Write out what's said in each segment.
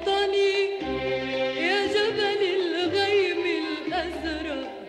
وطني يا جبل الغيم الأزرق،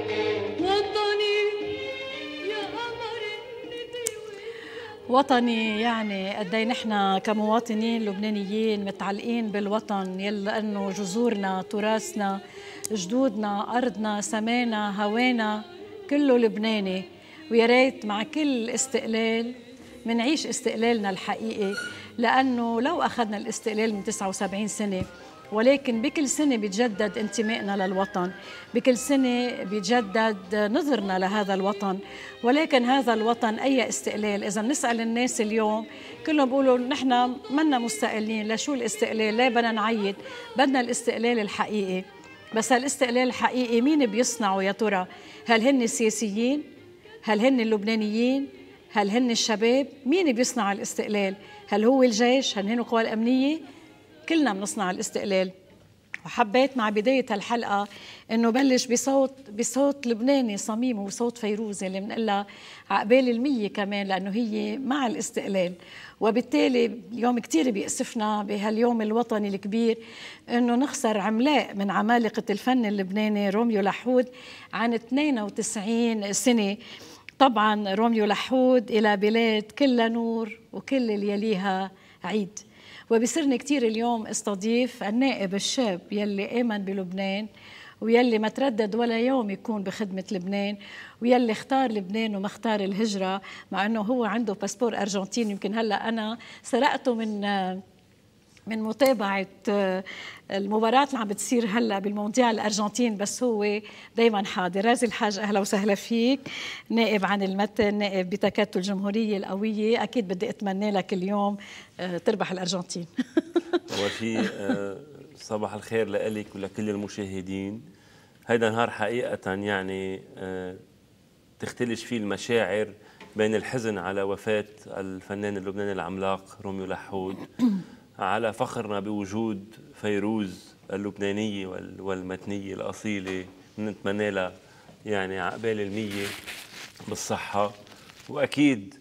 وطني يا قمر الندي. وطني يعني قد ايه نحن كمواطنين لبنانيين متعلقين بالوطن، يلا انه جذورنا، تراثنا، جدودنا، ارضنا، سمانا، هوانا كله لبناني. ويا ريت مع كل استقلال منعيش استقلالنا الحقيقي، لانه لو اخذنا الاستقلال من 79 سنه، ولكن بكل سنة بيتجدد انتمائنا للوطن، بكل سنة بيتجدد نظرنا لهذا الوطن. ولكن هذا الوطن أي استقلال؟ إذا بنسأل الناس اليوم كلهم بيقولوا نحن منا مستقلين. لشو الاستقلال؟ ليه بدنا نعيد؟ بدنا الاستقلال الحقيقي. بس الاستقلال الحقيقي مين بيصنعه يا ترى؟ هل هن السياسيين؟ هل هن اللبنانيين؟ هل هن الشباب؟ مين بيصنع الاستقلال؟ هل هو الجيش؟ هل هن القوى الأمنية؟ كلنا بنصنع الاستقلال. وحبيت مع بداية هالحلقة إنه بلش بصوت لبناني صميم، وصوت فيروز اللي بنقلها عقبال المية كمان، لأنه هي مع الاستقلال. وبالتالي اليوم كتير بيأسفنا بهاليوم الوطني الكبير إنه نخسر عملاق من عمالقة الفن اللبناني، روميو لحود، عن 92 سنة. طبعا روميو لحود إلى بلاد كلها نور وكل اللي يليها عيد. وبصيرني كتير اليوم استضيف النائب الشاب يلي آمن بلبنان، ويلي ما تردد ولا يوم يكون بخدمة لبنان، ويلي اختار لبنان وما اختار الهجرة، مع أنه هو عنده باسبور أرجنتيني. يمكن هلأ أنا سرقته من متابعة المباراة اللي عم بتصير هلا بالمونديال الأرجنتين، بس هو دايما حاضر. رازي الحاج، أهلا وسهلا فيك، نائب عن المتن، نائب بتكتل الجمهورية القوية. أكيد بدي أتمنى لك اليوم تربح الأرجنتين. أول شيء صباح الخير لك ولكل المشاهدين. هيدا نهار حقيقة يعني تختلج فيه المشاعر بين الحزن على وفاة الفنان اللبناني العملاق روميو لحود، على فخرنا بوجود فيروز اللبنانية والمتنية الأصيلة، نتمنى لها يعني عقبال المية بالصحة. وأكيد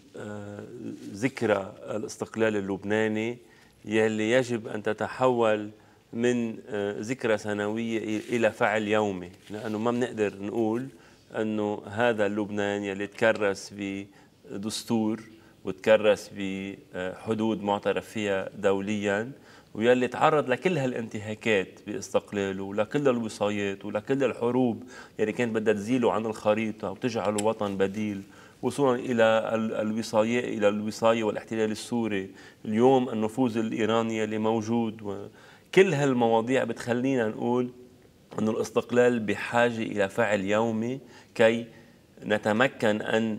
ذكرى الاستقلال اللبناني يلي يجب أن تتحول من ذكرى سنوية إلى فعل يومي، لأنه ما بنقدر نقول أنه هذا اللبنان يلي تكرس بدستور وتكرس بحدود معترف فيها دوليا، ويلي تعرض لكل هالانتهاكات باستقلاله ولكل الوصايات ولكل الحروب يلي كانت بدها تزيله عن الخريطة وتجعله وطن بديل، وصولا إلى الوصاية والاحتلال السوري، اليوم النفوذ الإيراني اللي موجود. وكل هالمواضيع بتخلينا نقول أن الاستقلال بحاجة إلى فعل يومي كي نتمكن أن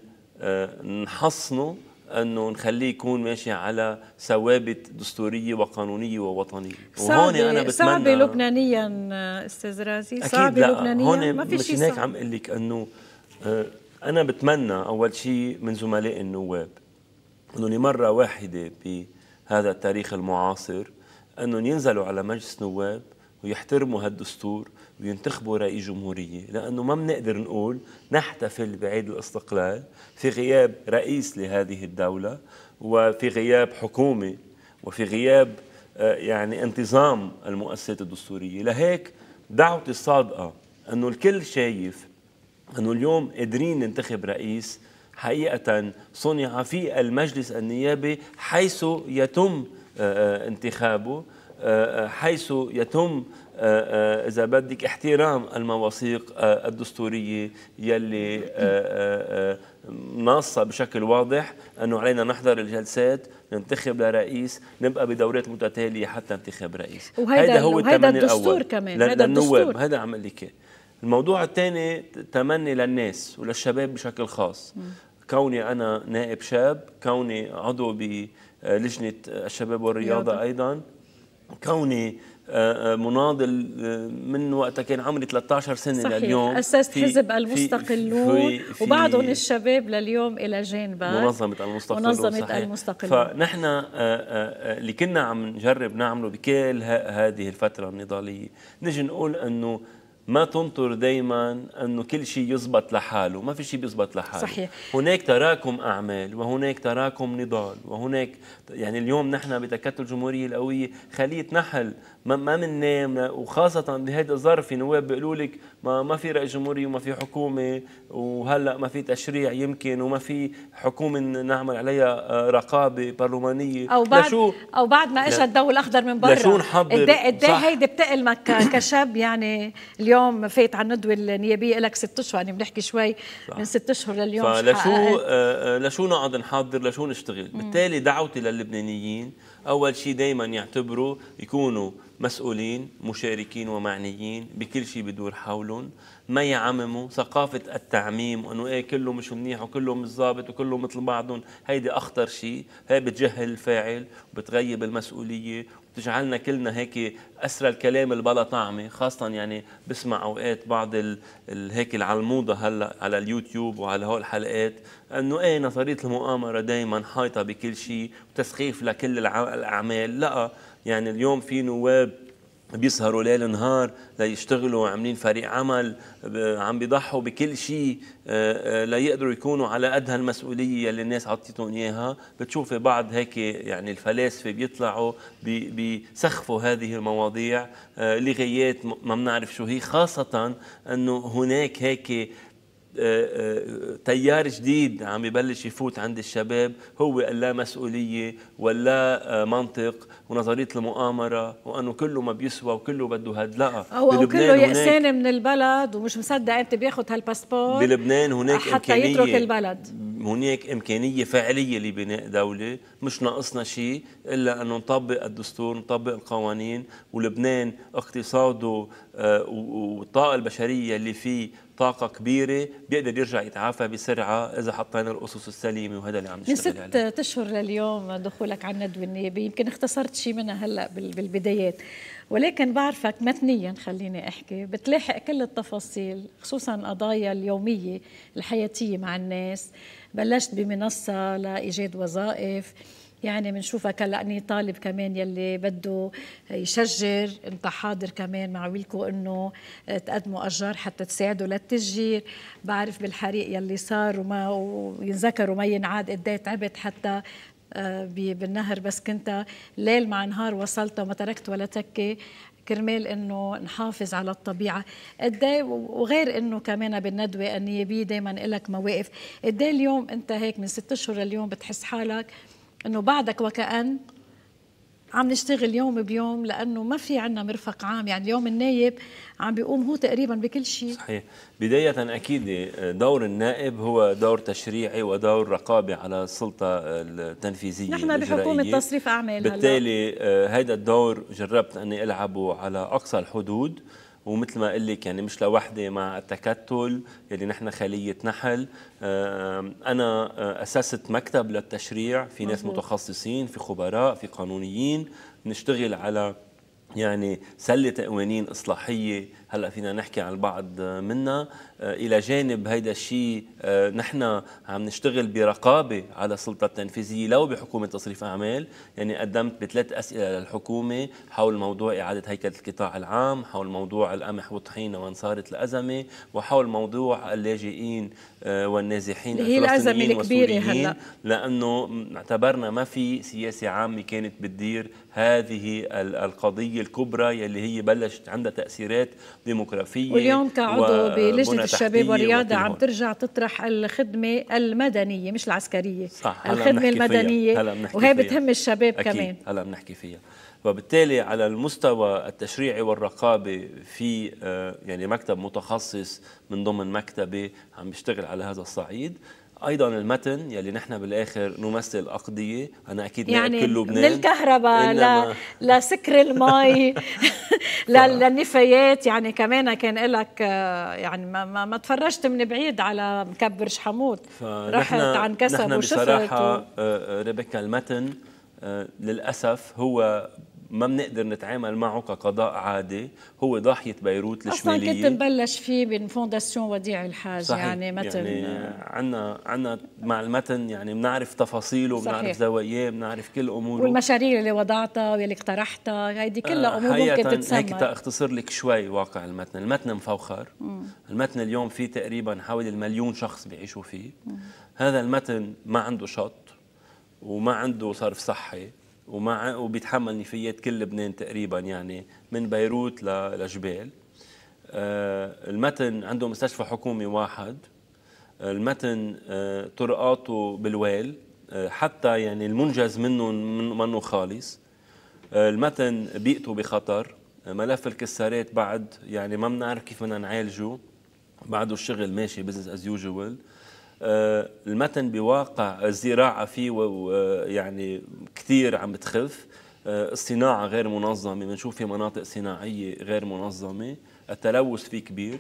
نحصنه، أنه نخليه يكون ماشي على ثوابت دستورية وقانونية ووطنية. وهون أنا بتمنى صعبة لبنانيا أستاذ رازي، صعبة لبنانيا. هون ما في شيء هيك عم أقول لك أنه أنا بتمنى أول شيء من زملاء النواب أنه لمرة واحدة بهذا التاريخ المعاصر أنه ينزلوا على مجلس نواب ويحترموا هالدستور وينتخبوا رئيس جمهورية، لأنه ما بنقدر نقول نحتفل بعيد الاستقلال في غياب رئيس لهذه الدولة، وفي غياب حكومة، وفي غياب يعني انتظام المؤسسات الدستورية. لهيك دعوتي الصادقة أنه الكل شايف أنه اليوم قادرين ننتخب رئيس حقيقة صنع في المجلس النيابي، حيث يتم انتخابه، حيث يتم إذا بدك احترام المواثيق الدستورية يلي ناصة بشكل واضح أنه علينا نحضر الجلسات، ننتخب لرئيس، نبقى بدورات متتالية حتى انتخاب رئيس. هذا هو التمني الأول كمان للنواب. هذا عم لك. الموضوع الثاني تمني للناس وللشباب بشكل خاص. كوني أنا نائب شاب، كوني عضو بلجنة الشباب والرياضة أيضا، كوني مناضل من وقتها كان عمري 13 سنة صحيح. لليوم أسست حزب المستقلون، وبعضهم الشباب لليوم إلى جانب منظمة المستقلون. فنحن اللي كنا عم نجرب نعمله بكل هذه الفترة النضالية، نجي نقول أنه ما تنطر دايما انه كل شيء يزبط لحاله، ما في شيء بيزبط لحاله. صحيح. هناك تراكم اعمال وهناك تراكم نضال وهناك يعني اليوم نحن بتكتل الجمهوريه القويه خليه نحل ما بننام، وخاصه بهذا الظرف في نواب بيقولوا لك ما في رئيس جمهوريه وما في حكومه، وهلا ما في تشريع يمكن وما في حكومه نعمل عليها رقابه برلمانيه او بعد ما اجى الضوء الاخضر من برا. لشو نحضر؟ قد ايه هيدي بتألمك كشاب يعني اليوم فات على الندوه النيابيه لك 6 اشهر، يعني بنحكي شوي صح. من 6 اشهر لليوم لشو نقعد نحضر، لشو نشتغل؟ بالتالي دعوتي للبنانيين اول شيء دائما يعتبروا يكونوا مسؤولين مشاركين ومعنيين بكل شيء بدور حولهم، ما يعمموا ثقافة التعميم وانه ايه كله مش منيح وكله مش ظابط وكله مثل بعضهم. هيدي اخطر شيء، هي بتجهل الفاعل وبتغيب المسؤولية وبتجعلنا كلنا هيك اسرى الكلام اللي بلا طعمه. خاصة يعني بسمع اوقات بعض هيك على الموضة هلا على اليوتيوب وعلى هول الحلقات انه ايه نظرية المؤامرة دائما حايطة بكل شيء وتسخيف لكل الاعمال. لا، يعني اليوم في نواب بيسهروا ليل نهار ليشتغلوا، عاملين فريق عمل عم بيضحوا بكل شيء ليقدروا يكونوا على قد هالمسؤوليه اللي الناس عطيتهم اياها. بتشوفي بعض هيك يعني الفلاسفه بيطلعوا بيسخفوا هذه المواضيع لغايات ما بنعرف شو هي، خاصه انه هناك هيك تيار جديد عم يبلش يفوت عند الشباب، هو اللامسؤولية واللا منطق ونظرية المؤامرة وأنه كله ما بيسوى وكله بده هدلقة، أو كله يأسان من البلد ومش مصدق أنت بياخد هالباسبور بلبنان. هناك حتى يترك البلد. هناك إمكانية فعلية لبناء دولة، مش ناقصنا شيء إلا أنه نطبق الدستور نطبق القوانين. ولبنان اقتصاده والطاقة البشرية اللي فيه طاقة كبيرة بيقدر يرجع يتعافى بسرعة إذا حطينا الأسس السليمة، وهذا اللي عم نشتغل عليه. 6 أشهر لليوم دخولك على الندوة النيابية، يمكن اختصرت شيء منها هلأ بالبدايات، ولكن بعرفك متنيا خليني أحكي بتلاحق كل التفاصيل خصوصا القضايا اليومية الحياتية مع الناس. بلشت بمنصة لإيجاد وظائف، يعني بنشوفك هلا طالب كمان يلي بده يشجر، انت حاضر كمان مع ويلكو انه تقدموا اشجار حتى تساعدوا للتشجير. بعرف بالحريق يلي صار وينذكر وما ينعاد قد ايه تعبت حتى بالنهر، بس كنت ليل مع نهار وصلت وما تركت ولا تكه كرمال انه نحافظ على الطبيعه. قد وغير انه كمان بالندوه النيابيه دائما لك مواقف. قد اليوم انت هيك من 6 اشهر اليوم بتحس حالك انه بعدك وكأن عم نشتغل يوم بيوم، لانه ما في عنا مرفق عام، يعني اليوم النايب عم بيقوم هو تقريبا بكل شيء. صحيح. بداية اكيد دور النائب هو دور تشريعي ودور رقابي على السلطة التنفيذية. نحن بحكومة تصريف اعمال، بالتالي هيدا الدور جربت اني العبه على اقصى الحدود، ومثل ما قل لك يعني مش لوحدي مع التكتل يلي نحن خلية نحل. أنا أسست مكتب للتشريع، في ناس متخصصين، في خبراء، في قانونيين، نشتغل على يعني سلة قوانين إصلاحية. هلأ فينا نحكي عن البعض منها. إلى جانب هيدا الشيء نحن عم نشتغل برقابة على السلطة التنفيذية لو بحكومة تصريف أعمال. يعني قدمت ب3 أسئلة للحكومة حول موضوع إعادة هيكلة القطاع العام، حول موضوع القمح والطحينة وين صارت الأزمة، وحول موضوع اللاجئين والنازحين هي الأزمة الكبيرة هلأ، لأنه اعتبرنا ما في سياسة عامة كانت بتدير هذه القضية الكبرى يلي هي بلشت عندها تأثيرات ديموغرافية. واليوم كعضو بلجنة الشباب والرياضة عم ترجع تطرح الخدمة المدنية مش العسكرية، صح. الخدمة المدنية، وهي بتهم الشباب أكيد. كمان. هلا بنحكي فيها. وبالتالي على المستوى التشريعي والرقابة في يعني مكتب متخصص من ضمن مكتبة عم بيشتغل على هذا الصعيد. ايضا المتن يلي نحن بالاخر نمثل الاقضيه. انا اكيد يعني كل لبنان من الكهرباء لسكر المي للنفايات، يعني كمان كان لك يعني ما تفرجت من بعيد على مكبر شحموت، رحت عن كسب وشفت بصراحه ريبيكا المتن للاسف هو ما بنقدر نتعامل معه كقضاء عادي، هو ضاحية بيروت الشمالية. أصلا كنت مبلش فيه من فونداسيون وديع الحاج. صحيح. يعني متن عنا مع المتن يعني بنعرف تفاصيله، بنعرف زواياه، بنعرف كل أموره، والمشاريع اللي وضعتها واللي اقترحتها، هيدي كلها أمور ممكن تتسمى. هيك تختصر لك شوي واقع المتن. المتن مفوخر. المتن اليوم فيه تقريبا حوالي 1,000,000 شخص بيعيشوا فيه. هذا المتن ما عنده شط وما عنده صرف صحي وبيتحمل نفايات كل لبنان تقريبا، يعني من بيروت لجبال. المتن عنده مستشفى حكومي واحد. المتن طرقاته بالويل، حتى يعني المنجز منه خالص. المتن بيئته بخطر. ملف الكسارات بعد يعني ما بنعرف كيف بدنا نعالجه، بعده الشغل ماشي بزنس از يوجوال. المتن بواقع الزراعة فيه يعني كثير عم بتخف. الصناعة غير منظمة، بنشوف في مناطق صناعية غير منظمة. التلوث فيه كبير.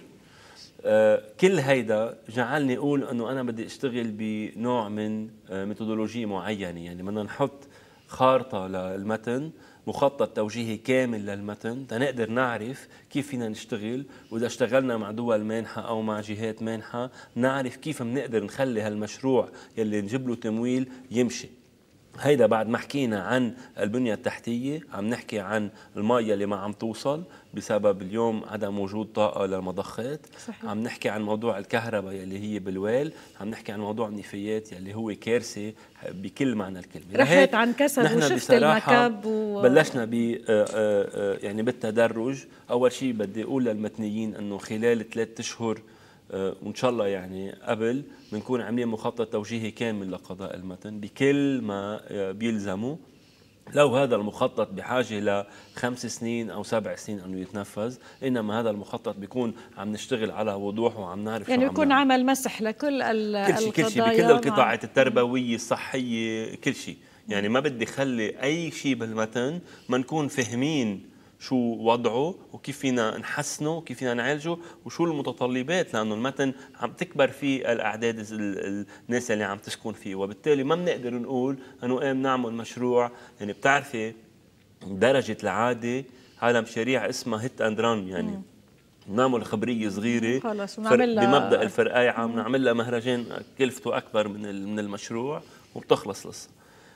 كل هيدا جعلني أقول أنه أنا بدي أشتغل بنوع من ميثودولوجية معينة، يعني بدنا نحط خارطة للمتن، مخطط توجيهي كامل للمتن تنقدر نعرف كيف فينا نشتغل، وإذا اشتغلنا مع دول مانحة أو مع جهات مانحة نعرف كيف بنقدر نخلي هالمشروع يلي نجيب له تمويل يمشي. هيدا بعد ما حكينا عن البنية التحتية، عم نحكي عن المية اللي ما عم توصل بسبب اليوم عدم وجود طاقة للمضخات. صحيح. عم نحكي عن موضوع الكهرباء يلي هي بالويل. عم نحكي عن موضوع النفايات يلي هو كارثة بكل معنى الكلمة. رحت عن كسب وشفت المكب بلشنا يعني بالتدرج. أول شيء بدي أقول للمتنيين أنه خلال 3 أشهر وإن شاء الله يعني قبل بنكون عاملين مخطط توجيهي كامل لقضاء المتن بكل ما بيلزمه. لو هذا المخطط بحاجة ل5 سنين أو 7 سنين أنه يتنفذ، إنما هذا المخطط بيكون عم نشتغل على وضوح وعم نعرف يعني بيكون عمل مسح لكل كل شيء بكل القطاعات التربوية الصحية كل شيء. يعني ما بدي خلي أي شيء بالمتن ما نكون فهمين شو وضعه وكيف فينا نحسنه وكيف فينا نعالجه وشو المتطلبات، لأنه المتن عم تكبر فيه الأعداد الناس اللي عم تسكن فيه، وبالتالي ما بنقدر نقول أنه إيه بنعمل مشروع. يعني بتعرفي درجة العادة على مشاريع اسمها هيت اند ران، يعني بنعمل خبرية صغيرة بمبدأ الفرقايعة، بنعمل لها مهرجان كلفته أكبر من المشروع وبتخلص لسه.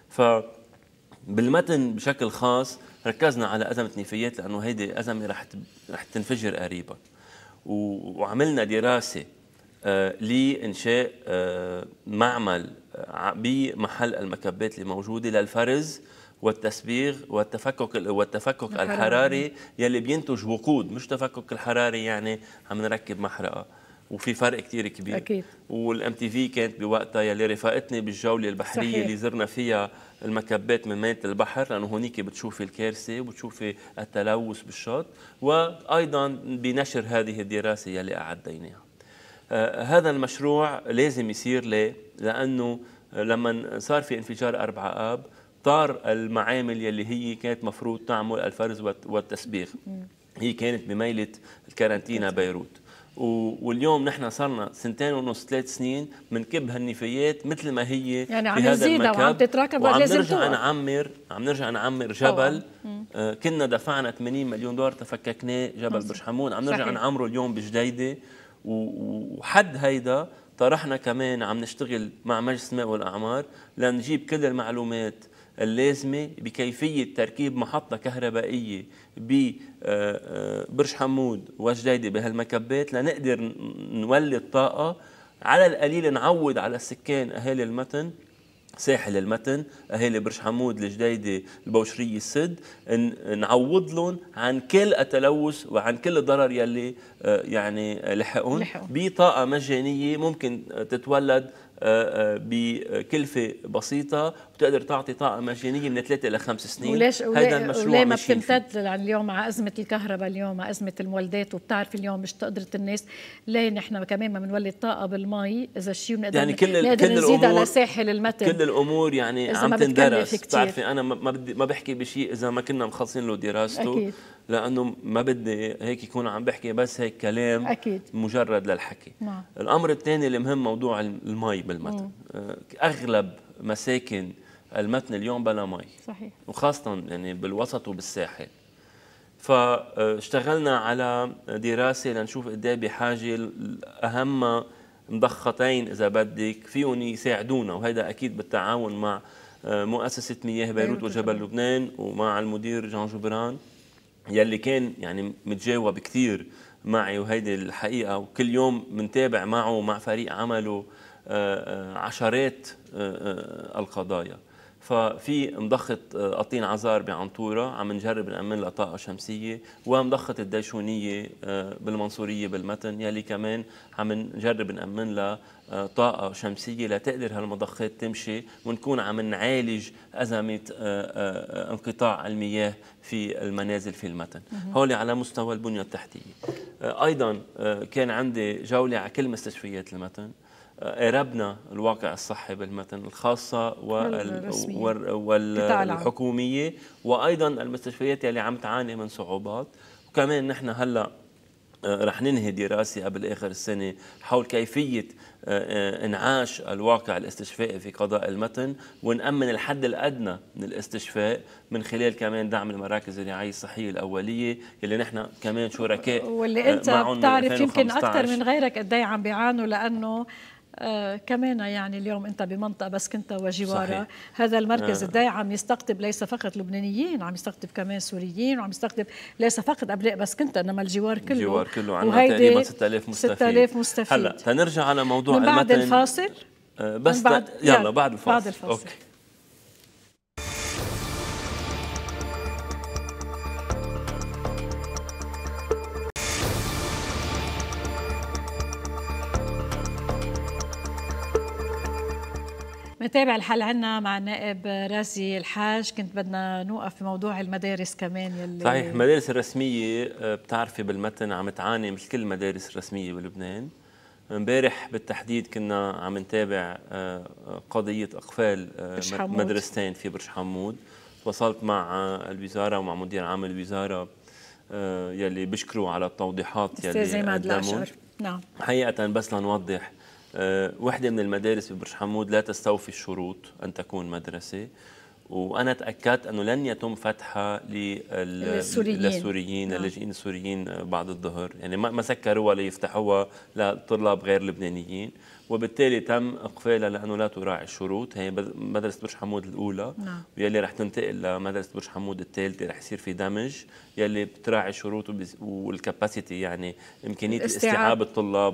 فبالمتن بشكل خاص ركزنا على أزمة نفايات، لأنه هيدي أزمة رح تنفجر قريبا، وعملنا دراسة لإنشاء معمل بمحل المكبات اللي موجودة للفرز والتسبيغ والتفكك الحراري يلي بينتج وقود، مش تفكك الحراري يعني عم نركب محرقة، وفي فرق كتير كبير. أكيد. والام تي في كانت بوقتها يلي رفقتني بالجولة البحرية. صحيح. اللي زرنا فيها المكبات من مياه البحر، لأنه هونيك بتشوفي الكارثة وبتشوفي التلوث بالشط، وأيضا بنشر هذه الدراسة يلي أعديناها. هذا المشروع لازم يصير ليه؟ لأنه لما صار في انفجار 4 آب طار المعامل يلي هي كانت مفروض تعمل الفرز والتسبيغ. هي كانت بميلة الكارنتينا بيروت، واليوم نحن صرنا 2.5 3 سنين بنكب هالنفايات مثل ما هي يعني في هذا المكب، وعم تتراكب وعم نرجع نعمر جبل. كنا دفعنا 80 مليون دولار تفككناه جبل برج حمود، عم نرجع نعمره اليوم بجديدة. وحد هيدا طرحنا كمان عم نشتغل مع مجلس الماء والأعمار لنجيب كل المعلومات اللازمة بكيفية تركيب محطة كهربائية ببرج حمود وجديدة بهالمكبات لنقدر نولد طاقة على القليل نعود على السكان أهالي المتن، ساحل المتن، أهالي برج حمود، الجديدة، البوشرية، السد، نعوض لهم عن كل التلوث وعن كل الضرر يلي يعني لحقهم بطاقة مجانية ممكن تتولد بكلفة بسيطة وتقدر تعطي طاقة مجانية من 3 إلى 5 سنين. هذا المشروع وليه ما بتمتد اليوم مع أزمة الكهرباء، اليوم مع أزمة المولدات، وبتعرف اليوم مش قدرة الناس، ليه نحن كمان ما بنولد طاقة بالمي إذا الشيء بنقدر يعني كل نزيد على ساحل المتن. كل الأمور يعني عم تندرس. بتعرفي أنا ما بحكي بشيء إذا ما كنا مخلصين له دراسته. أكيد. لأنه ما بدي هيك يكون عم بحكي بس هيك كلام. أكيد. مجرد للحكي. نعم. الأمر الثاني اللي مهم موضوع المي بالمتن. أغلب مساكن المتن اليوم بلا مي. صحيح. وخاصة يعني بالوسط وبالساحل. فاشتغلنا على دراسة لنشوف قد ايه بحاجة أهم مضختين إذا بدك فيهم يساعدونا، وهذا أكيد بالتعاون مع مؤسسة مياه بيروت وجبل لبنان ومع المدير جان جبران يلي كان يعني متجاوب كثير معي، وهيدي الحقيقة وكل يوم بنتابع معه ومع فريق عمله عشرات القضايا. ففي مضخة قطين عزار بعنطورة عم نجرب نأمن لها طاقة شمسية، ومضخة الديشونية بالمنصورية بالمتن يلي كمان عم نجرب نأمن لها طاقة شمسية لتقدر هالمضخات تمشي، ونكون عم نعالج أزمة انقطاع المياه في المنازل في المتن. هولي على مستوى البنية التحتية. أيضا كان عندي جولة على كل مستشفيات المتن، قربنا الواقع الصحي بالمتن الخاصة والحكومية، وأيضا المستشفيات اللي عم تعاني من صعوبات. وكمان نحن هلأ رح ننهي دراسة قبل آخر السنة حول كيفية انعاش الواقع الاستشفائي في قضاء المتن، ونأمن الحد الأدنى من الاستشفاء من خلال كمان دعم المراكز الرعاية الصحية الأولية اللي نحن كمان شركاء واللي أنت بتعرف يمكن أكثر من غيرك قد ايه عم بيعانوا، لأنه كمان يعني اليوم انت بمنطقه بسكنتا وجوارها، هذا المركز قد ايه عم يستقطب ليس فقط لبنانيين، عم يستقطب كمان سوريين، وعم يستقطب ليس فقط ابناء بسكنتا انما الجوار كله. الجوار كله عندنا تقريبا 6000 مستفيد. 6000 مستفيد. هلا تنرجع على موضوع من بعد المتن الفاصل. بس يلا بعد الفاصل. بعد الفاصل. أوكي. متابع الحل عنا مع النائب رازي الحاج. كنت بدنا نوقف في موضوع المدارس كمان يلي صحيح. المدارس الرسمية بتعرفي بالمتن عم تعاني مثل كل المدارس الرسمية بلبنان. امبارح بالتحديد كنا عم نتابع قضية إقفال مدرستين في برج حمود. وصلت مع الوزارة ومع مدير عام الوزارة يلي بشكروا على التوضيحات يلي قدموا. نعم. حقيقة بس لنوضح، وحدة من المدارس ببرج حمود لا تستوفي الشروط أن تكون مدرسة، وأنا تأكدت أنه لن يتم فتحها للسوريين اللاجئين السوريين بعد الظهر، يعني ما سكروها ليفتحوها لطلاب غير لبنانيين، وبالتالي تم إقفالها لأنه لا تراعي الشروط. هي مدرسة برج حمود الأولى يلي رح تنتقل لمدرسة برج حمود الثالثة، رح يصير في دمج يلي بتراعي الشروط والكاباسيتي، يعني إمكانية استيعاب الطلاب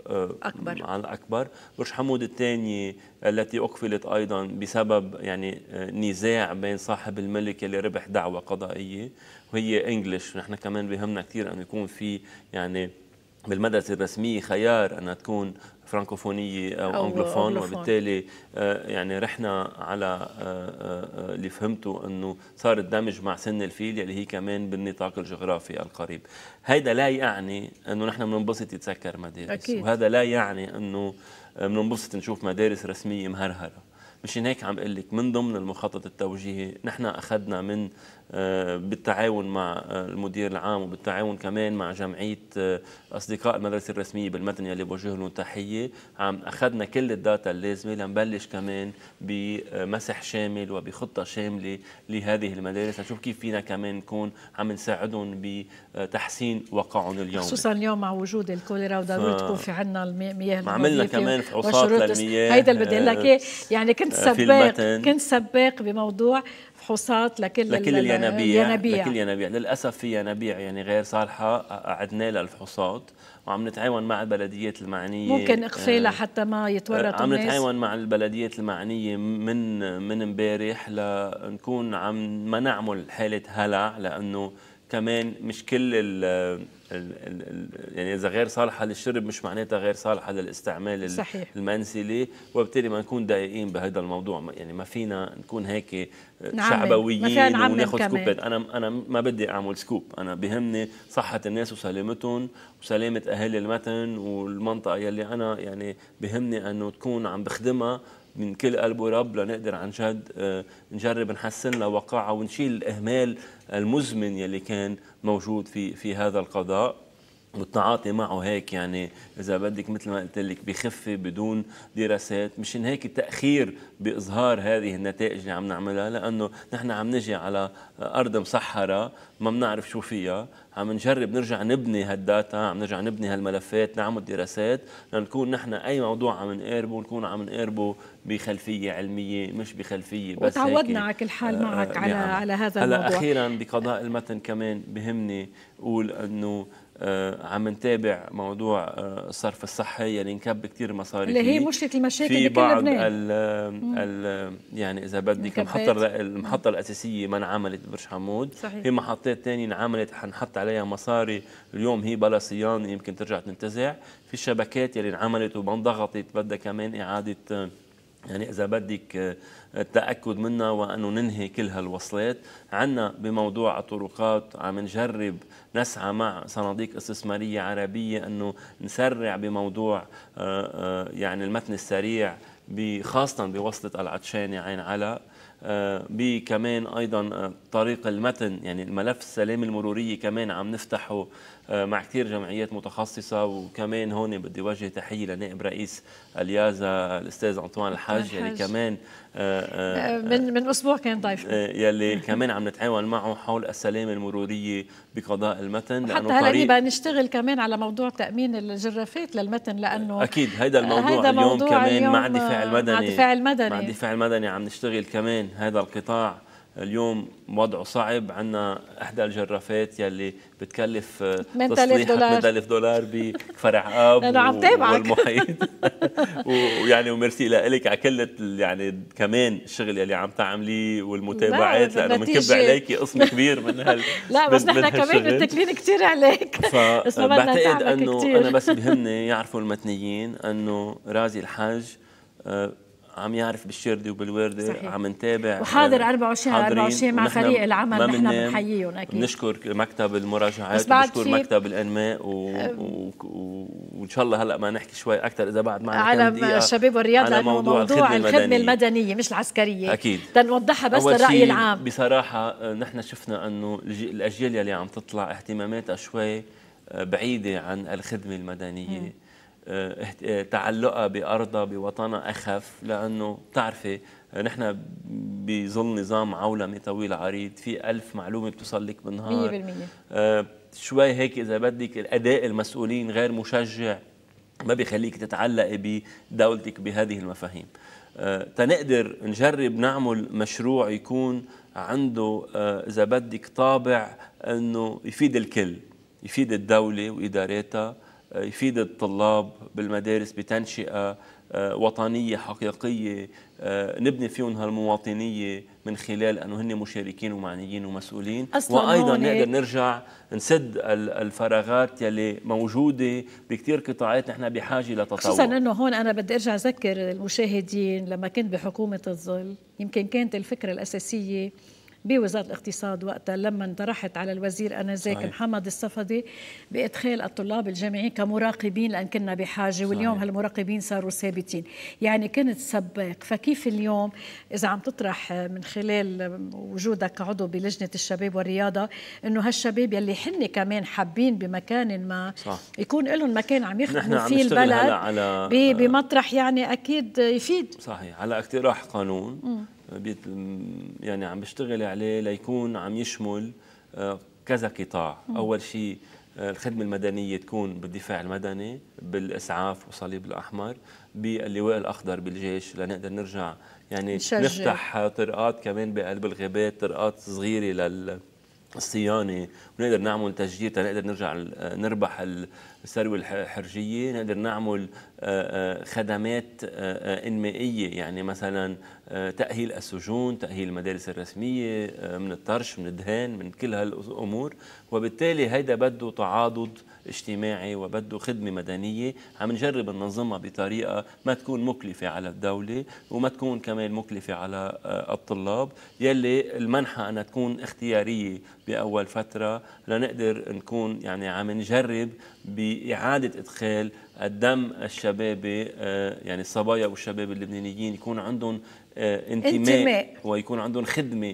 أكبر. برج حمود الثانية التي أقفلت أيضا بسبب يعني نزاع بين صاحب الملك اللي ربح دعوة قضائية وهي انجلش. نحن كمان بهمنا كثير أن يكون في يعني بالمدرسة الرسمية خيار أنها تكون فرانكوفونية أو أنجلوفون، وبالتالي يعني رحنا على اللي فهمته أنه صار الدمج مع سن الفيل اللي هي كمان بالنطاق الجغرافي القريب. هيدا لا يعني أنه نحن بننبسط يتسكر مدارس أكيد. وهذا لا يعني أنه بننبسط نشوف مدارس رسمية مهرهرة. مشان هيك عم اقول لك من ضمن المخطط التوجيهي نحن اخذنا من بالتعاون مع المدير العام وبالتعاون كمان مع جمعيه اصدقاء المدرسه الرسميه بالمتن اللي بوجه لهم تحيه، عم اخذنا كل الداتا اللازمه لنبلش كمان بمسح شامل وبخطه شامله لهذه المدارس، نشوف كيف فينا كمان نكون عم نساعدهم بتحسين واقعهم اليومي، خصوصا اليوم مع وجود الكوليرا وضروري تكون في عندنا المياه. عملنا كمان فحوصات للمياه. هيدا اللي بدي اقول لك، يعني كنت سباق بموضوع فحوصات لكل الينابيع. لكل ينابيع. للاسف في ينابيع يعني غير صالحه قعدنا لها الفحوصات، وعم نتعاون مع البلديات المعنيه ممكن اقفالها حتى ما يتورطوا عم نتعاون مع البلديات المعنيه من امبارح لنكون عم ما نعمل حاله هلع، لانه كمان مش كل يعني إذا غير صالحة للشرب مش معناتها غير صالحة للاستعمال صحيح. المنزلي، وبالتالي ما نكون دقيقين بهذا الموضوع. يعني ما فينا نكون هيك شعبويين وناخذ سكوبات. أنا ما بدي أعمل سكوب، أنا بهمني صحة الناس وسلامتهم وسلامة أهالي المتن والمنطقة يلي أنا يعني بهمني أنه تكون عم بخدمها من كل قلب ورب لنقدر عن جد نجرب نحسن لها وقعها ونشيل الإهمال المزمن يلي كان موجود في هذا القضاء. والتعاطي معه هيك يعني اذا بدك مثل ما قلت لك بخفه بدون دراسات. مشان هيك التاخير باظهار هذه النتائج اللي عم نعملها، لانه نحن عم نجي على ارض مسحره ما بنعرف شو فيها، عم نجرب نرجع نبني هالداتا، عم نرجع نبني هالملفات، نعمل دراسات لنكون نحن اي موضوع عم نقاربه نكون عم نقاربه بخلفيه علميه مش بخلفيه بس هيك. وتعودنا على كل حال معك على هذا الموضوع. هلا اخيرا بقضاء المتن كمان بهمني اقول انه عم نتابع موضوع الصرف الصحي اللي انكب كثير مصاري اللي هي مشكله المشاكل في بكل بعض لبنان. يعني اذا بدك المحطه الاساسيه ما انعملت برج حمود، صحيح. في محطات ثانيه انعملت حنحط عليها مصاري اليوم هي بلا صيانه يمكن ترجع تنتزع. في الشبكات اللي انعملت وانضغطت بدها كمان اعاده يعني إذا بدك التأكد منها وأنه ننهي كل هالوصلات. عنا بموضوع الطرقات عم نجرب نسعى مع صناديق استثمارية عربية أنه نسرع بموضوع يعني المتن السريع خاصة بوصلة العطشانة عين علاء، بكمان ايضا طريق المتن يعني الملف السلامه المروريه كمان عم نفتحه مع كثير جمعيات متخصصه. وكمان هون بدي وجه تحيه لنائب رئيس اليازا الاستاذ انطوان الحاج يلي كمان من اسبوع كان ضيف يلي كمان عم نتعاون معه حول السلامه المروريه بقضاء المتن. حتى هلا نبقى نشتغل كمان على موضوع تامين الجرافات للمتن، لانه اكيد هيدا الموضوع اليوم كمان مع الدفاع المدني مع الدفاع المدني عم نشتغل كمان هذا القطاع. اليوم وضعه صعب، عندنا احدى الجرافات يلي بتكلف تصليحها $8000 بفرع اب والمحيط ويعني وميرسي لك على كل يعني كمان الشغل يلي عم تعمليه والمتابعات، لانه بنكب عليكي قسم كبير من لا بس نحن كمان متكلين كثير عليك. فبعتقد انه انا بس بهمني يعرفوا المتنيين انه رازي الحاج عم يعرف بالشردي وبالوردة. صحيح. عم نتابع وحاضر 24 مع فريق العمل. نحن بنحييهم اكيد. بنشكر مكتب المراجعات وبنشكر مكتب الانماء وان شاء الله هلا ما نحكي شوي اكثر اذا بعد معنا على الشباب والرياضه، لانه موضوع الخدمه المدنيه مش العسكريه اكيد تنوضحها بس للراي العام. بصراحه نحن شفنا انه الاجيال اللي عم تطلع اهتماماتها شوي بعيده عن الخدمه المدنيه. تعلقها بأرضها بوطنها أخف، لأنه بتعرفي نحن بظل نظام عولمي طويل عريض في 1000 معلومة بتوصل لك بالنهار 100%. شوي هيك إذا بدك الأداء المسؤولين غير مشجع، ما بيخليك تتعلقي بدولتك بهذه المفاهيم. تنقدر نجرب نعمل مشروع يكون عنده إذا بدك طابع أنه يفيد الكل، يفيد الدولة وإداراتها، يفيد الطلاب بالمدارس بتنشئة وطنية حقيقية نبني فيهم هالمواطنية من خلال أنه هن مشاركين ومعنيين ومسؤولين، وأيضا نقدر نرجع نسد الفراغات يلي موجودة بكتير قطاعات نحن بحاجة لتطور. خصوصا أنه هون أنا بدي أرجع أذكر المشاهدين لما كنت بحكومة الظل يمكن كانت الفكرة الأساسية بوزارة الاقتصاد وقتها لما انطرحت على الوزير انذاك محمد الصفدي بادخال الطلاب الجامعيين كمراقبين لان كنا بحاجه، واليوم هالمراقبين صاروا ثابتين، يعني كنت سباق. فكيف اليوم اذا عم تطرح من خلال وجودك كعضو بلجنه الشباب والرياضه انه هالشباب يلي حن كمان حابين بمكان ما يكون لهم مكان عم يخدموا فيه البلد بمطرح يعني اكيد يفيد. صحيح. على اقتراح قانون يعني عم بشتغل عليه ليكون عم يشمل كذا قطاع. أول شيء الخدمة المدنية تكون بالدفاع المدني، بالإسعاف والصليب الأحمر، باللواء الأخضر بالجيش، لنقدر نرجع يعني نفتح طرقات كمان بقلب الغابات، طرقات صغيرة للصيانة، ونقدر نعمل تشجير نقدر نرجع نربح الثروة الحرجية. نقدر نعمل خدمات إنمائية، يعني مثلا تأهيل السجون، تأهيل المدارس الرسمية من الطرش من الدهان من كل هالأمور. وبالتالي هيدا بده تعاضد اجتماعي وبده خدمة مدنية عم نجرب ننظمها بطريقة ما تكون مكلفة على الدولة وما تكون كمان مكلفة على الطلاب، يلي المنحة أنها تكون اختيارية بأول فترة لنقدر نكون يعني عم نجرب بإعادة إدخال الدم الشبابي، يعني الصبايا والشباب اللبنانيين يكون عندهم انتماء ويكون عندهم خدمة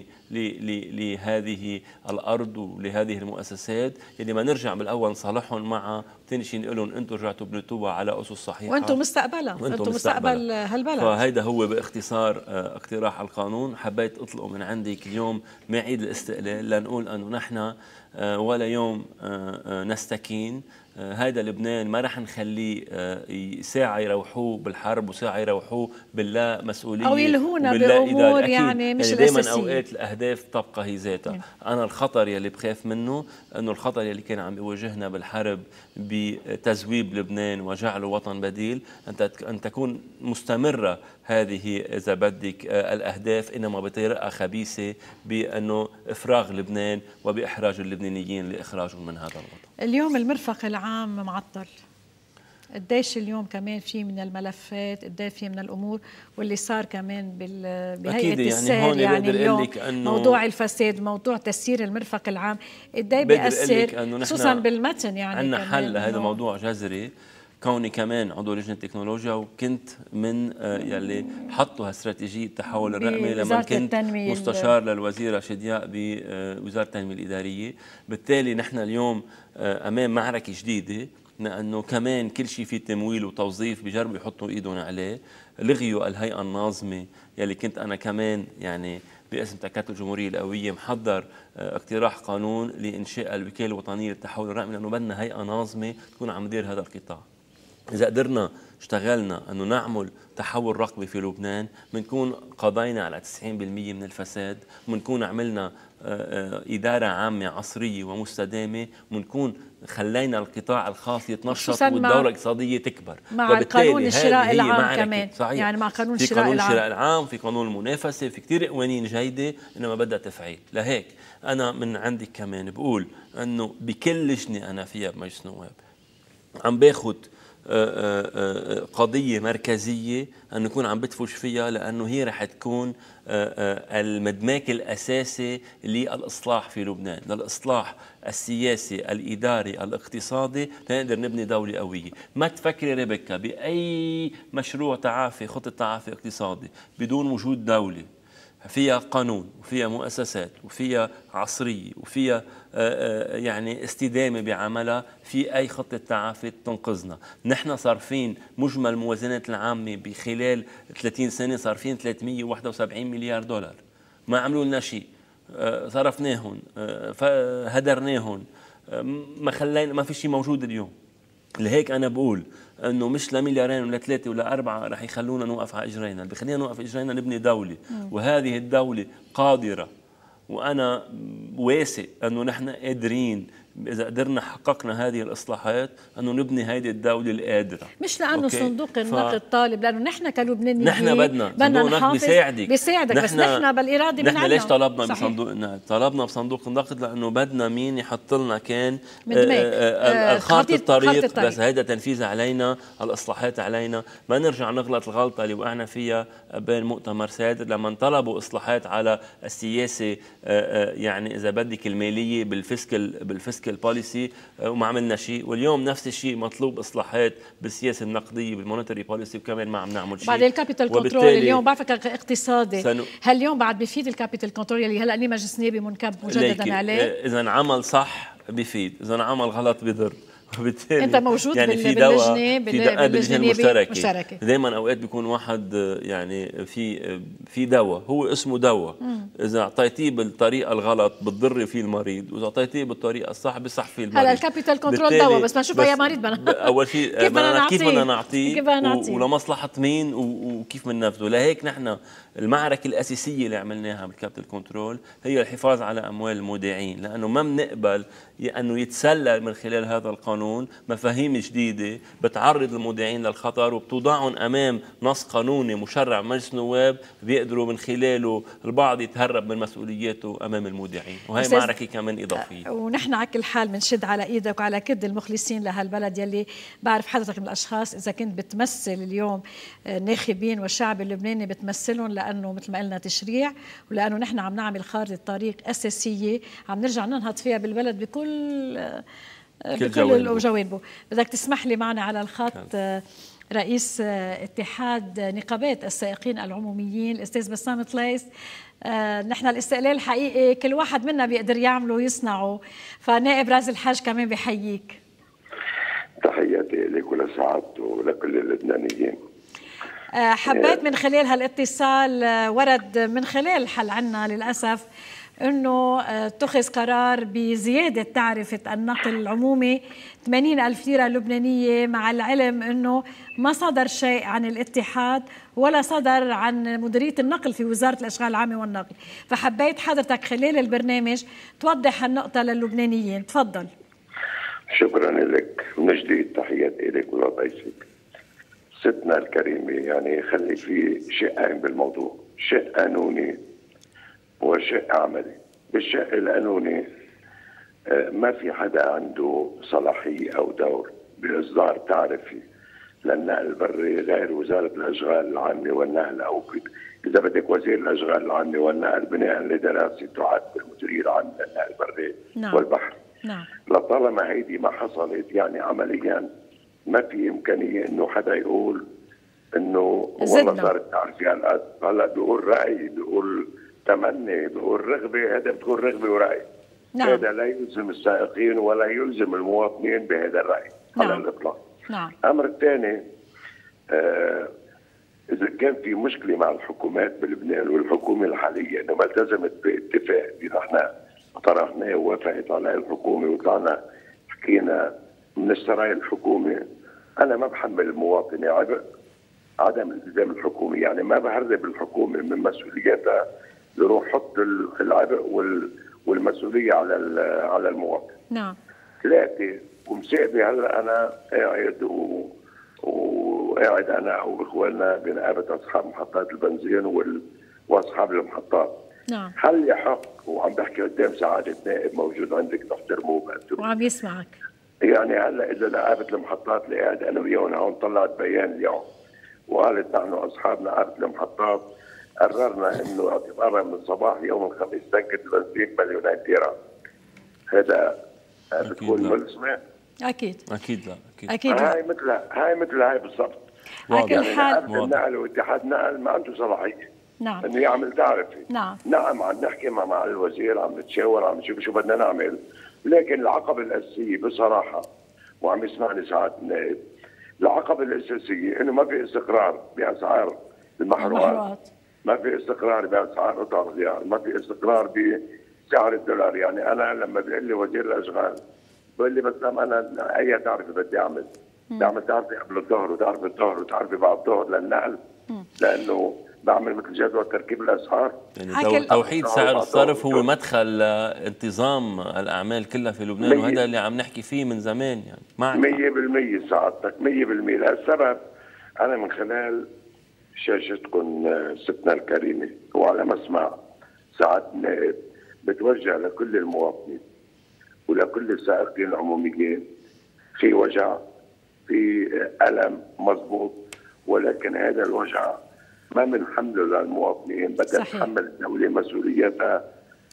لهذه الأرض ولهذه المؤسسات اللي ما نرجع بالأول نصالحهم معها، ثاني شيء نقول لهم أنتم رجعتوا بنيتوها على أسس صحيحة وأنتم مستقبلها، أنتم مستقبل هالبلد. فهيدا هو باختصار اقتراح القانون. حبيت أطلقه من عندك اليوم مع عيد الاستقلال لنقول أنه نحن ولا يوم نستكين. هذا لبنان ما رح نخليه ساعة يروحوه بالحرب وساعة يروحوه باللا مسؤولية أو يلهونا بأمور يعني مش الأساسية. دائما أوقات الأهداف تبقى هي ذاتها. أنا الخطر يلي بخاف منه أنه الخطر يلي كان عم يواجهنا بالحرب بتذويب لبنان وجعله وطن بديل، أن تكون مستمرة هذه إذا بدك الأهداف، إنما بطريقة خبيثة بأنه إفراغ لبنان وبإحراج اللبنانيين لإخراجهم من هذا الوطن. اليوم المرفق العام معطل، قديش اليوم كمان في من الملفات، قديش في من الامور واللي صار كمان بهيئه السير. يعني اليوم موضوع الفساد، موضوع تسيير المرفق العام قديش بيأثر خصوصا بالمتن. يعني عندنا حل هذا موضوع جذري، كوني كمان عضو لجنه التكنولوجيا وكنت من يلي حطوا هاستراتيجيه التحول الرقمي لما كنت مستشار للوزيره شدياء بوزاره التنميه الاداريه. بالتالي نحن اليوم امام معركه جديده، لانه كمان كل شيء في تمويل وتوظيف بيجربوا يحطوا ايدهم عليه. لغيوا الهيئه الناظمه يلي كنت انا كمان يعني باسم تكتل الجمهوريه القويه محضر اقتراح قانون لانشاء الوكاله الوطنيه للتحول الرقمي، لانه بدنا هيئه ناظمه تكون عم تدير هذا القطاع. إذا قدرنا اشتغلنا أنه نعمل تحول رقمي في لبنان، بنكون قضينا على 90% من الفساد، بنكون عملنا إدارة عامة عصرية ومستدامة، بنكون خلينا القطاع الخاص يتنشط والدورة الاقتصادية تكبر. مع قانون الشراء العام كمان. صحيح. يعني مع قانون الشراء العام، في قانون الشراء العام، في قانون المنافسة، في كتير قوانين جيدة، إنما بدها تفعيل. لهيك أنا من عندي كمان بقول أنه بكل لجنة أنا فيها بمجلس النواب عم باخد قضية مركزية أن نكون عم بدفش فيها، لأنه هي رح تكون المدماك الأساسي للإصلاح في لبنان، للإصلاح السياسي الإداري الاقتصادي، لنقدر نبني دولة قوية. ما تفكري ريبيكا بأي مشروع تعافي، خطة تعافي اقتصادي بدون وجود دولة فيها قانون وفيها مؤسسات وفيها عصرية وفيها يعني استدامة بعملها، في أي خطة تعافي تنقذنا. نحن صارفين مجمل موازنات العامة بخلال 30 سنة صارفين 371 مليار دولار، ما عملوا لنا شيء. صرفناهم، هدرناهم، ما خلينا، ما في شيء موجود اليوم. لهيك أنا بقول انه مش لمليارين ولا 3 ولا 4 رح يخلونا نوقف على اجرينا، بخلينا نوقف اجرينا نبني دولة. وهذه الدولة قادرة، وانا واثق انه نحن قادرين إذا قدرنا حققنا هذه الإصلاحات أنه نبني هذه الدولة القادرة. مش لأنه صندوق النقد طالب، لأنه نحن كلبنانيين نحن بدنا صندوق النقد بيساعدك بس نحن بالإرادة من نحن ليش طلبنا بصندوق النقد؟ طلبنا بصندوق النقد لأنه بدنا مين يحط لنا كان خارطة الطريق، بس هيدا تنفيذ علينا، الإصلاحات علينا. ما نرجع نغلط الغلطة اللي وقعنا فيها بين مؤتمر سادر لما طلبوا إصلاحات على السياسة، يعني إذا بدك المالية بالفسكال البوليسي، وما عملنا شيء. واليوم نفس الشيء مطلوب اصلاحات بالسياسه النقديه بالمونيتري بوليسي، وكمان ما عم نعمل شيء. بعد الكابيتال كنترول اليوم بعرفك اقتصادي، هل اليوم بعد بيفيد الكابيتال كنترول اللي هلا مجلس نيابي منكب مجددا عليه؟ اذا عمل صح بيفيد، اذا عمل غلط بيضر. وبالتالي انت موجود يعني باللجنه المشتركه دائما اوقات بيكون واحد يعني في دواء هو اسمه دواء، اذا اعطيتيه بالطريقه الغلط بتضري فيه المريض، واذا اعطيتيه بالطريقه الصح بصح فيه المريض. هلا الكابيتال كنترول دواء، بس ما نشوف اي مريض اول شيء كيف بدنا نعطيه ولمصلحه مين وكيف بننفذه. لهيك نحن المعركه الاساسيه اللي عملناها بالكابيتال كنترول هي الحفاظ على اموال المودعين، لانه ما بنقبل انه يتسلل من خلال هذا القانون مفاهيم جديده بتعرض المودعين للخطر وبتوضعهم امام نص قانوني مشرع مجلس النواب بيقدروا من خلاله البعض يتهرب من مسؤولياته امام المودعين، وهي معركه كمان اضافيه. ونحن على كل حال بنشد على ايدك وعلى كد المخلصين لهالبلد يلي بعرف حضرتك من الاشخاص اذا كنت بتمثل اليوم الناخبين والشعب اللبناني بتمثلهم، لانه مثل ما قلنا تشريع، ولانه نحن عم نعمل خارطه طريق اساسيه عم نرجع ننهض فيها بالبلد بكل جوانبه. بدك تسمح لي معنا على الخط رئيس اتحاد نقابات السائقين العموميين الأستاذ بسام طليس. نحن الاستقلال حقيقي كل واحد منا بيقدر يعمله ويصنعه، فنائب راز الحاج كمان بحييك. تحياتي لك ولسعادته ولكل اللبنانيين. حبيت من خلال هالاتصال ورد من خلال حل عنا للأسف أنه اتخذ قرار بزيادة تعرفة النقل العمومي 80,000 ليرة لبنانية، مع العلم أنه ما صدر شيء عن الاتحاد ولا صدر عن مديرية النقل في وزارة الأشغال العامة والنقل، فحبيت حضرتك خلال البرنامج توضح النقطة للبنانيين. تفضل. شكرا لك من جديد، تحياتي لك ولضيفك. ستنا الكريمة، يعني خلي في شقين بالموضوع، شق قانوني وشق عملي. بالشق القانوني ما في حدا عنده صلاحية أو دور بإصدار تعرفي للنقل البري غير وزارة الأشغال العامة والنقل، أو إذا بدك وزير الأشغال العامة والنقل بناء لدراسة تعد بالمديرية العامة للنقل البري والبحر. نعم. لطالما هيدي ما حصلت، يعني عمليا ما في إمكانية إنه حدا يقول إنه والله صارت تعرفي هالقد. هلا بيقول رأي، بيقول تمني، بيقول رغبة، هذا بتكون رغبة ورأي. نعم. هذا لا يلزم السائقين ولا يلزم المواطنين بهذا الرأي. نعم. على الإطلاق. نعم. الأمر الثاني، إذا كان في مشكلة مع الحكومات بلبنان والحكومة الحالية إنه ما التزمت باتفاق نحن طرحناه ووافقت عليه الحكومة وطلعنا حكينا من السرايا الحكومة، أنا ما بحمل المواطن عبء عدم التزام الحكومة، يعني ما بهرب الحكومة من مسؤولياتها لروح حط العبء والمسؤولية على المواطن. نعم. ثلاثة، ومساعدة هلا أنا قاعد وقاعد أنا وإخواننا بنقابة أصحاب محطات البنزين وأصحاب المحطات. نعم. هل يحق، وعم بحكي قدام سعادة نائب موجود عندك تحترموه وعم يسمعك، يعني هلا إذا نقابة المحطات اللي قاعد أنا وياهم هون طلعت بيان اليوم وقالت نحن أصحاب نقابة المحطات قررنا إنه اعتبارا من صباح يوم الخميس تنكة البنزين مليونين ليرة، هذا بتكون ملزمة؟ أكيد. أكيد لا أكيد. أكيد. هاي مثل هاي بالضبط. على كل حال نقابة النقل واتحاد النقل ما عنده صلاحية نعم انه يعمل تعرفي. نعم عم نحكي مع الوزير، عم نتشاور، عم نشوف شو بدنا نعمل، لكن العقبة الأساسية بصراحة، وعم يسمعني سعادة النائب، العقبة الأساسية إنه ما في استقرار بأسعار المحروقات، ما في استقرار بأسعار قطع الغيار، ما في استقرار بسعر الدولار. يعني أنا لما بيقول لي وزير الأشغال بقول لي بس أنا أي تعرفي بدي أعمل، بعمل تعرفي قبل الظهر وتعرفي الظهر وتعرفي بعد الظهر للنقل، لأنه بعمل مثل جدول تركيب الأسعار. يعني توحيد سعر الصرف هو مدخل انتظام الأعمال كلها في لبنان، وهذا اللي عم نحكي فيه من زمان. يعني معك 100% سعادتك 100%. لهالسبب أنا من خلال شاشتكم ستنا الكريمة وعلى مسمع سعادة النائب بتوجه لكل المواطنين ولكل السائقين العموميين، في وجع، في ألم مضبوط، ولكن هذا الوجع ما بنحمله للمواطنين، بدها تتحمل الدولة مسؤوليتها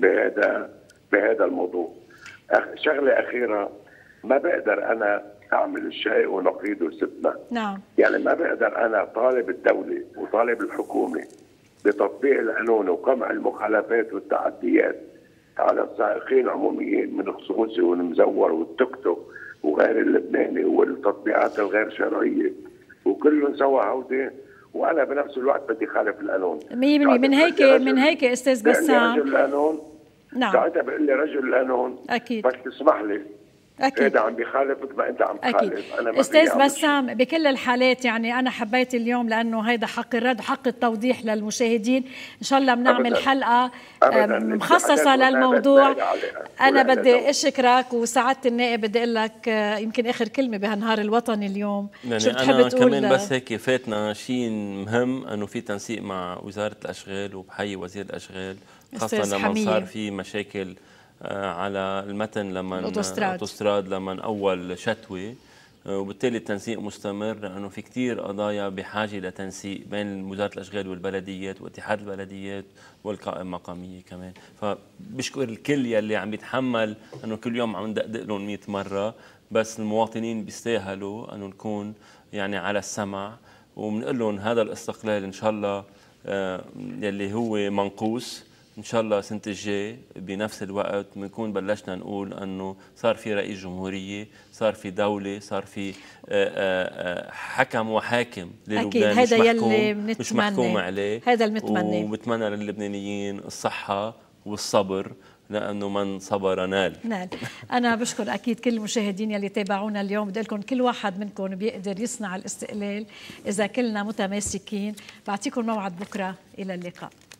بهذا الموضوع. شغلة أخيرة، ما بقدر أنا أعمل الشيء ونقيده ستنا. نعم. يعني ما بقدر أنا طالب الدولة وطالب الحكومة بتطبيق القانون وقمع المخالفات والتعديات على السائقين العموميين من خصوصي والمزور والتوك توك وغير اللبناني والتطبيقات الغير شرعية، وكلهم سوا هودي، وانا بنفس الوقت بدي خالف القانون 100%. من هيك استاذ بسام، رجل القانون نعم ساعتها بقول لي رجل القانون اكيد بس تسمح لي أكيد. هذا عم بخالفك، ما انت عم تخالف. انا استاذ بسام، بكل الحالات يعني انا حبيت اليوم لانه هيدا حق الرد وحق التوضيح للمشاهدين، ان شاء الله بنعمل حلقه مخصصه للموضوع. انا بدي اشكرك، وسعاده النائب بدي اقول لك يمكن اخر كلمه بهالنهار الوطني اليوم، يعني شو بتحب أنا تقول؟ كمان بس هيك فاتنا شيء مهم، انه في تنسيق مع وزاره الاشغال، وبحيي وزير الاشغال خاصه لما صار في مشاكل على المتن لما اوتوستراد لما اول شتوي، وبالتالي التنسيق مستمر، لانه في كثير قضايا بحاجه لتنسيق بين وزاره الاشغال والبلديات واتحاد البلديات والقائمه المقاميه كمان. فبشكر الكل يلي عم يتحمل انه كل يوم عم ندقدق لهم 100 مره، بس المواطنين بيستاهلوا انه نكون يعني على السمع، وبنقول لهم هذا الاستقلال ان شاء الله يلي هو منقوص، ان شاء الله السنه الجاي بنفس الوقت بنكون بلشنا نقول انه صار في رئيس جمهوريه، صار في دوله، صار في حكم وحاكم للبنان. أكيد هذا يلي مش محكوم عليه، هذا المتمنى. وبتمنى للبنانيين الصحه والصبر، لانه من صبر نال. انا بشكر اكيد كل المشاهدين يلي تابعونا اليوم. بدي لكم كل واحد منكم بيقدر يصنع الاستقلال اذا كلنا متماسكين. بعطيكم موعد بكره، الى اللقاء.